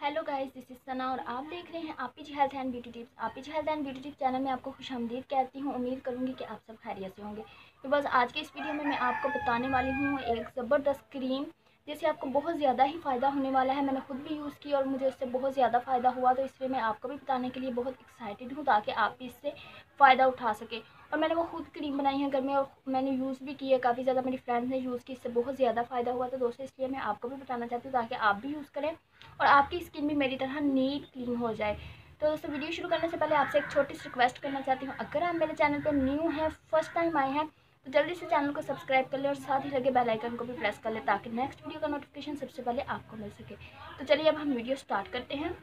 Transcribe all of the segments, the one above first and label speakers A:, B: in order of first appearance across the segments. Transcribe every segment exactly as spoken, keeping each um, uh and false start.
A: Hello guys, this is Sana और आप देख रहे हैं आपीजी हेल्थ एंड ब्यूटी टिप्स। आपीजी health and beauty tips channel में आपको खुशामदीद कहती हूँ। उम्मीद करूँगी कि आप सब खैरियत से होंगे। तो बस आज के इस वीडियो में मैं आपको बताने वाली हूँ एक ज़बरदस्त क्रीम जिससे आपको बहुत ज़्यादा ही फ़ायदा होने वाला है। मैंने खुद भी यूज़ की और मुझे उससे बहुत ज़्यादा फ़ायदा हुआ, तो इसलिए मैं आपको भी बताने के लिए बहुत एक्साइटेड हूँ ताकि आप भी इससे फ़ायदा उठा सकें। और मैंने वो खुद क्रीम बनाई है घर में और मैंने यूज़ भी की है, काफ़ी ज़्यादा मेरी फ्रेंड्स ने यूज़ की, इससे बहुत ज़्यादा फ़ायदा हुआ। तो दोस्तों इसलिए मैं आपको भी बताना चाहती हूँ ताकि आप भी यूज़ करें और आपकी स्किन भी मेरी तरह नीट क्लीन हो जाए। तो दोस्तों वीडियो शुरू करने से पहले आपसे एक छोटी सी रिक्वेस्ट करना चाहती हूँ, अगर आप मेरे चैनल पर न्यू हैं, फर्स्ट टाइम आए हैं, तो जल्दी से चैनल को सब्सक्राइब कर लें और साथ ही लगे बेल आइकन को भी प्रेस कर लें ताकि नेक्स्ट वीडियो का नोटिफिकेशन सबसे पहले आपको मिल सके। तो चलिए अब हम वीडियो स्टार्ट करते हैं।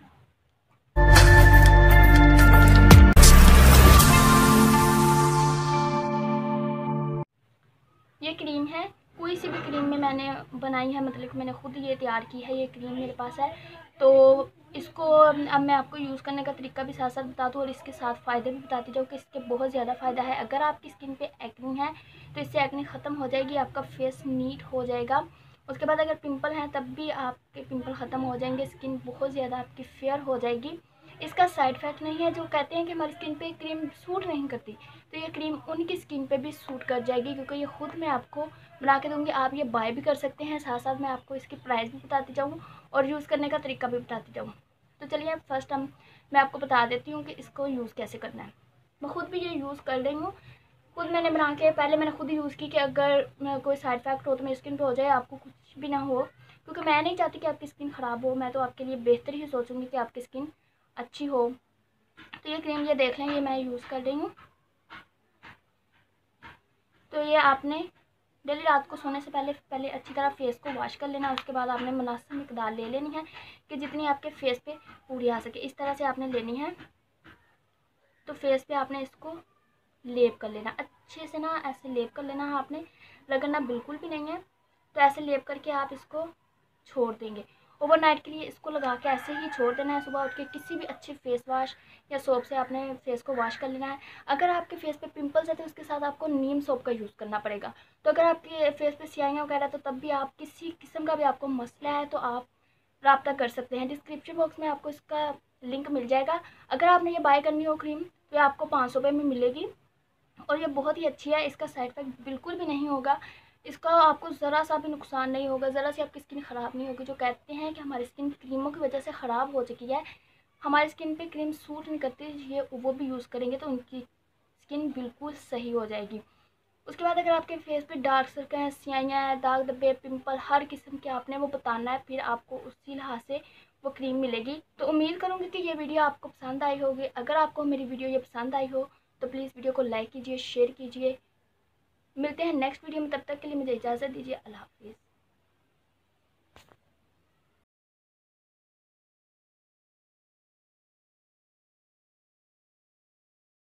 A: ये क्रीम है, कोई सी भी क्रीम में मैंने बनाई है, मतलब कि मैंने खुद ये तैयार की है। ये क्रीम मेरे पास है, तो इसको अब मैं आपको यूज़ करने का तरीका भी साथ साथ बता दूँ और इसके साथ फ़ायदे भी बताती जाऊँ कि इसके बहुत ज़्यादा फ़ायदा है। अगर आपकी स्किन पे एक्नी है तो इससे एक्नी ख़त्म हो जाएगी, आपका फेस नीट हो जाएगा। उसके बाद अगर पिंपल हैं तब भी आपके पिंपल ख़त्म हो जाएंगे, स्किन बहुत ज़्यादा आपकी फेयर हो जाएगी। इसका साइड इफ़ेक्ट नहीं है। जो कहते हैं कि हमारी स्किन पे क्रीम सूट नहीं करती, तो ये क्रीम उनकी स्किन पे भी सूट कर जाएगी, क्योंकि ये खुद मैं आपको बना के दूँगी। आप ये बाय भी कर सकते हैं, साथ साथ मैं आपको इसकी प्राइस भी बताती जाऊँ और यूज़ करने का तरीका भी बताती जाऊँ। तो चलिए फर्स्ट हम मैं आपको बता देती हूँ कि इसको यूज़ कैसे करना है। मैं खुद भी ये यूज़ कर रही हूँ, खुद मैंने बना के पहले मैंने खुद यूज़ की कि अगर कोई साइड इफ़ेक्ट हो तो मेरी स्किन पे हो जाए, आपको कुछ भी ना हो, क्योंकि मैं नहीं चाहती कि आपकी स्किन ख़राब हो। मैं तो आपके लिए बेहतर ही सोचूंगी कि आपकी स्किन अच्छी हो। तो ये क्रीम ये देख लें, ये मैं यूज़ कर रही हूँ। तो ये आपने डेली रात को सोने से पहले पहले अच्छी तरह फेस को वॉश कर लेना। उसके बाद आपने मुनासिब मिकदार ले लेनी है कि जितनी आपके फेस पे पूरी आ सके, इस तरह से आपने लेनी है। तो फेस पे आपने इसको लेप कर लेना अच्छे से ना, ऐसे लेप कर लेना है आपने, रगड़ना बिल्कुल भी नहीं है। तो ऐसे लेप करके आप इसको छोड़ देंगे ओवरनाइट के लिए। इसको लगा के ऐसे ही छोड़ देना है। सुबह उठ के किसी भी अच्छे फेस वॉश या सोप से आपने फेस को वॉश कर लेना है। अगर आपके फेस पे पिंपल्स है तो उसके साथ आपको नीम सोप का यूज़ करना पड़ेगा। तो अगर आपके फेस पे स्याहियाँ वगैरह तो तब भी आप किसी किस्म का भी आपको मसला है तो आप रब्ता कर सकते हैं। डिस्क्रिप्शन बॉक्स में आपको इसका लिंक मिल जाएगा। अगर आपने ये बाय करनी हो क्रीम तो ये आपको पाँच सौ रुपये में मिलेगी और ये बहुत ही अच्छी है। इसका साइड इफेक्ट बिल्कुल भी नहीं होगा, इसका आपको ज़रा सा भी नुकसान नहीं होगा, ज़रा सी आपकी स्किन ख़राब नहीं होगी। जो कहते हैं कि हमारी स्किन क्रीमों की वजह से ख़राब हो चुकी है, हमारी स्किन पे क्रीम सूट नहीं करती, ये वो भी यूज़ करेंगे तो उनकी स्किन बिल्कुल सही हो जाएगी। उसके बाद अगर आपके फेस पे डार्क सर्कल हैं, स्याहियाँ हैं, दाग धब्बे, पिंपल, हर किस्म के आपने वो बताना है, फिर आपको उसी लिहाज से वो क्रीम मिलेगी। तो उम्मीद करूँगी कि ये वीडियो आपको पसंद आई होगी। अगर आपको मेरी वीडियो ये पसंद आई हो तो प्लीज़ वीडियो को लाइक कीजिए, शेयर कीजिए। मिलते हैं नेक्स्ट वीडियो में, तब तक के लिए मुझे इजाज़त दीजिए। अल्लाह हाफिज़।